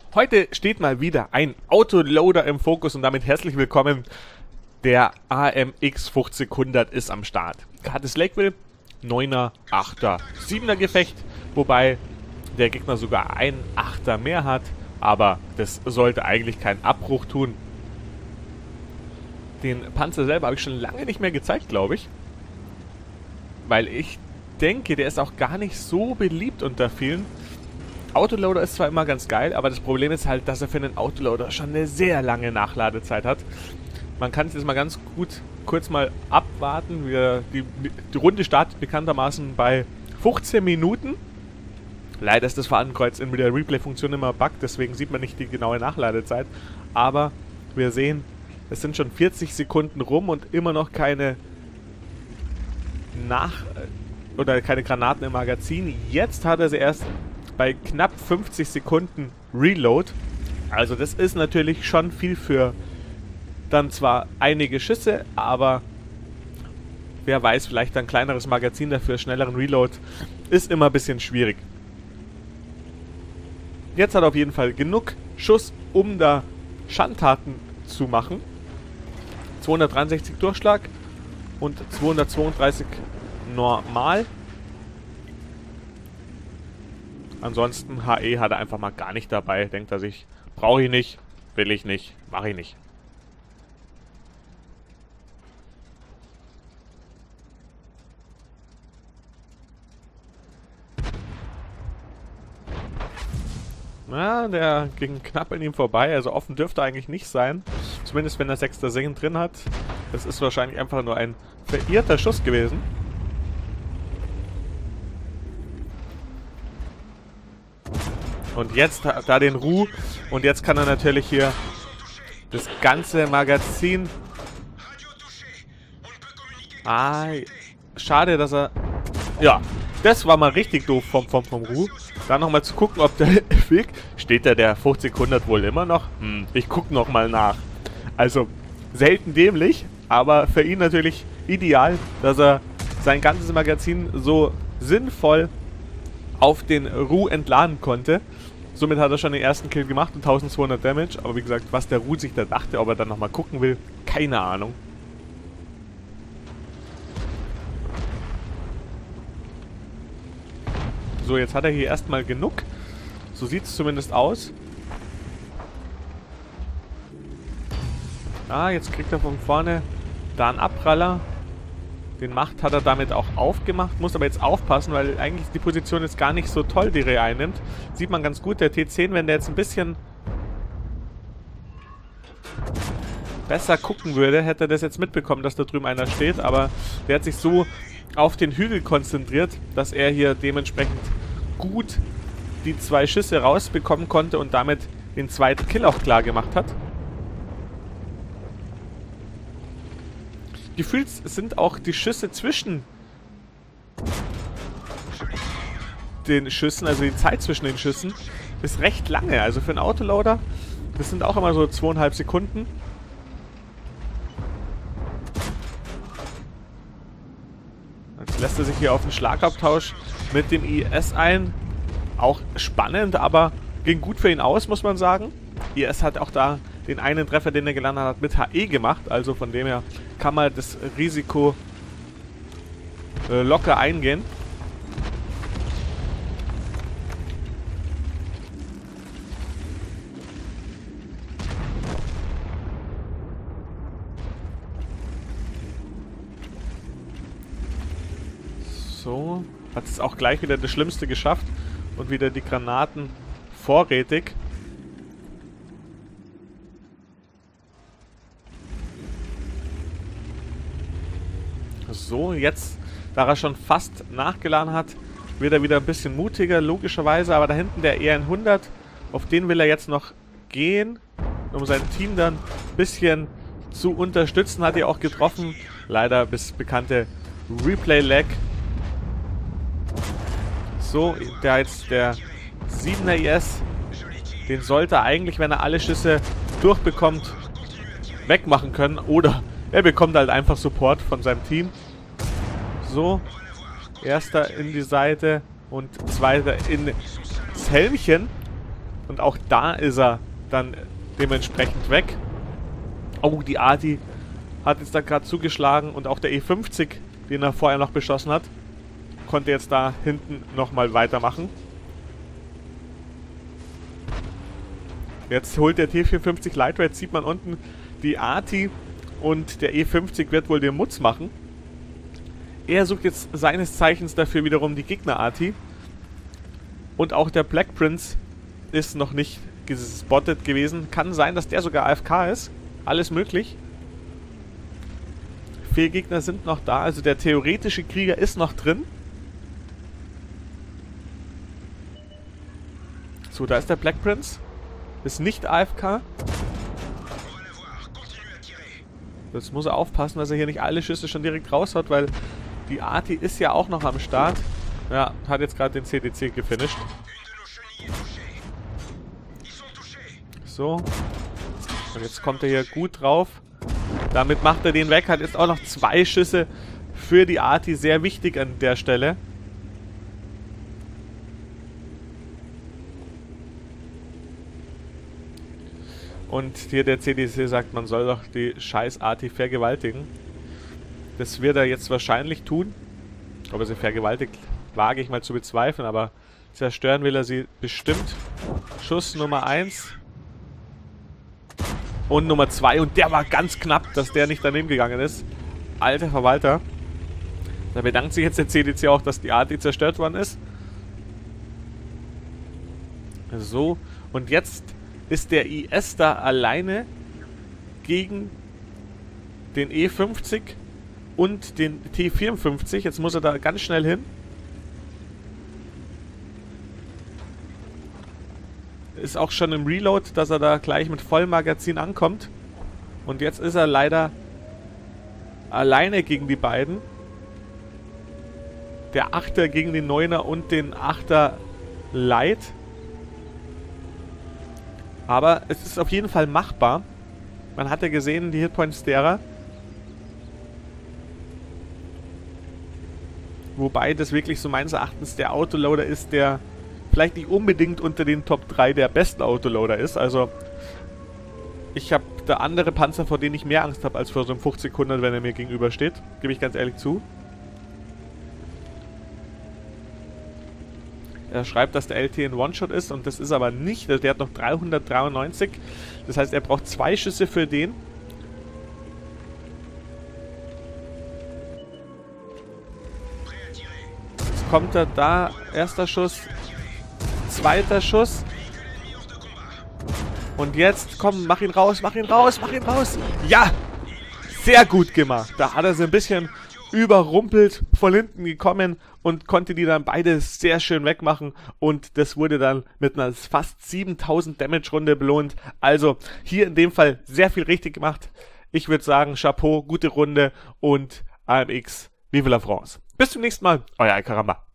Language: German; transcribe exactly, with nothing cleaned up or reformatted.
Heute steht mal wieder ein Autoloader im Fokus und damit herzlich willkommen. Der A M X fünfzig-hundert ist am Start. Hartes Lakeville, neuner, achter, siebener Gefecht, wobei der Gegner sogar einen achter mehr hat, aber das sollte eigentlich keinen Abbruch tun. Den Panzer selber habe ich schon lange nicht mehr gezeigt, glaube ich. Weil ich denke, der ist auch gar nicht so beliebt unter vielen. Autoloader ist zwar immer ganz geil, aber das Problem ist halt, dass er für einen Autoloader schon eine sehr lange Nachladezeit hat. Man kann es jetzt mal ganz gut kurz mal abwarten. Wir, die, die Runde startet bekanntermaßen bei fünfzehn Minuten. Leider ist das Fadenkreuz in der Replay-Funktion immer buggt, deswegen sieht man nicht die genaue Nachladezeit. Aber wir sehen, es sind schon vierzig Sekunden rum und immer noch keine Nach- oder keine Granaten im Magazin. Jetzt hat er sie erst bei knapp fünfzig Sekunden Reload. Also das ist natürlich schon viel für dann zwar einige Schüsse, aber wer weiß, vielleicht ein kleineres Magazin dafür, schnelleren Reload, ist immer ein bisschen schwierig. Jetzt hat er auf jeden Fall genug Schuss, um da Schandtaten zu machen. zweihundertdreiundsechzig Durchschlag und zweihundertzweiunddreißig normal. Ansonsten H E hat er einfach mal gar nicht dabei. Denkt er sich, brauche ich nicht, will ich nicht, mache ich nicht. Na, der ging knapp an ihm vorbei, also offen dürfte eigentlich nicht sein. Zumindest wenn er sechster Segen drin hat. Das ist wahrscheinlich einfach nur ein verirrter Schuss gewesen. Und jetzt hat er den Ruh und jetzt kann er natürlich hier das ganze Magazin... Ah, schade, dass er... Ja, das war mal richtig doof vom, vom, vom Ruh. Dann nochmal zu gucken, ob der Weg... Steht da der fünfzig-hundert wohl immer noch? Hm, ich gucke nochmal nach. Also, selten dämlich, aber für ihn natürlich ideal, dass er sein ganzes Magazin so sinnvoll auf den Ruh entladen konnte. Somit hat er schon den ersten Kill gemacht und eintausendzweihundert Damage. Aber wie gesagt, was der Ruh sich da dachte, ob er dann nochmal gucken will, keine Ahnung. So, jetzt hat er hier erstmal genug. So sieht es zumindest aus. Ah, jetzt kriegt er von vorne da einen Abpraller. Den Macht hat er damit auch aufgemacht. Muss aber jetzt aufpassen, weil eigentlich die Position ist gar nicht so toll, die er einnimmt. Sieht man ganz gut, der T zehn, wenn der jetzt ein bisschen besser gucken würde, hätte er das jetzt mitbekommen, dass da drüben einer steht. Aber der hat sich so auf den Hügel konzentriert, dass er hier dementsprechend gut die zwei Schüsse rausbekommen konnte und damit den zweiten Kill auch klar gemacht hat. Gefühlt sind auch die Schüsse zwischen den Schüssen, also die Zeit zwischen den Schüssen, ist recht lange. Also für einen Autoloader, das sind auch immer so zweieinhalb Sekunden. Jetzt lässt er sich hier auf einen Schlagabtausch mit dem I S ein. Auch spannend, aber ging gut für ihn aus, muss man sagen. I S hat auch da den einen Treffer, den er gelandet hat, mit H E gemacht. Also von dem her kann man das Risiko äh, locker eingehen. So, hat es auch gleich wieder das Schlimmste geschafft und wieder die Granaten vorrätig. So, jetzt, da er schon fast nachgeladen hat, wird er wieder ein bisschen mutiger, logischerweise. Aber da hinten der E hundert, auf den will er jetzt noch gehen, um sein Team dann ein bisschen zu unterstützen. Hat er auch getroffen. Leider das bekannte Replay-Lag. So, der jetzt der siebener I S, den sollte er eigentlich, wenn er alle Schüsse durchbekommt, wegmachen können. Oder er bekommt halt einfach Support von seinem Team. So, erster in die Seite und zweiter in das Helmchen. Und auch da ist er dann dementsprechend weg. Oh, die Arti hat jetzt da gerade zugeschlagen und auch der E fünfzig, den er vorher noch beschossen hat, konnte jetzt da hinten nochmal weitermachen. Jetzt holt der T vierundfünfzig Light Raid, sieht man unten die Arti und der E fünfzig wird wohl den Mutz machen. Er sucht jetzt seines Zeichens dafür wiederum die Gegner-Arti. Und auch der Black Prince ist noch nicht gespottet gewesen. Kann sein, dass der sogar A F K ist. Alles möglich. Vier Gegner sind noch da, also der theoretische Krieger ist noch drin. So, da ist der Black Prince. Ist nicht A F K. Jetzt muss er aufpassen, dass er hier nicht alle Schüsse schon direkt raushaut, weil die Arti ist ja auch noch am Start. Ja, hat jetzt gerade den C D C gefinisht. So. Und jetzt kommt er hier gut drauf. Damit macht er den weg. Hat jetzt auch noch zwei Schüsse für die Arti. Sehr wichtig an der Stelle. Und hier der C D C sagt, man soll doch die scheiß Arti vergewaltigen. Das wird er jetzt wahrscheinlich tun. Ob er sie vergewaltigt, wage ich mal zu bezweifeln, aber zerstören will er sie bestimmt. Schuss Nummer eins. Und Nummer zwei. Und der war ganz knapp, dass der nicht daneben gegangen ist. Alter Verwalter. Da bedankt sich jetzt der C D C auch, dass die Arti zerstört worden ist. So. Und jetzt ist der I S da alleine gegen den E fünfzig und den T vierundfünfzig. Jetzt muss er da ganz schnell hin. Ist auch schon im Reload, dass er da gleich mit Vollmagazin ankommt. Und jetzt ist er leider alleine gegen die beiden. Der Achter gegen den Neuner und den Achter Light. Aber es ist auf jeden Fall machbar. Man hat ja gesehen, die Hitpoints derer. Wobei das wirklich so meines Erachtens der Autoloader ist, der vielleicht nicht unbedingt unter den Top drei der besten Autoloader ist. Also ich habe da andere Panzer, vor denen ich mehr Angst habe, als vor so einem fünfzig hundert, wenn er mir gegenübersteht. Gebe ich ganz ehrlich zu. Er schreibt, dass der L T ein One-Shot ist und das ist aber nicht. Der hat noch dreihundertdreiundneunzig. Das heißt, er braucht zwei Schüsse für den. Jetzt kommt er da. Erster Schuss. Zweiter Schuss. Und jetzt, komm, mach ihn raus, mach ihn raus, mach ihn raus. Ja! Sehr gut gemacht. Da hat er sie ein bisschen überrumpelt, von hinten gekommen und konnte die dann beide sehr schön wegmachen und das wurde dann mit einer fast siebentausend Damage Runde belohnt. Also hier in dem Fall sehr viel richtig gemacht. Ich würde sagen, Chapeau, gute Runde und A M X, vive la France. Bis zum nächsten Mal, euer Alcaramba.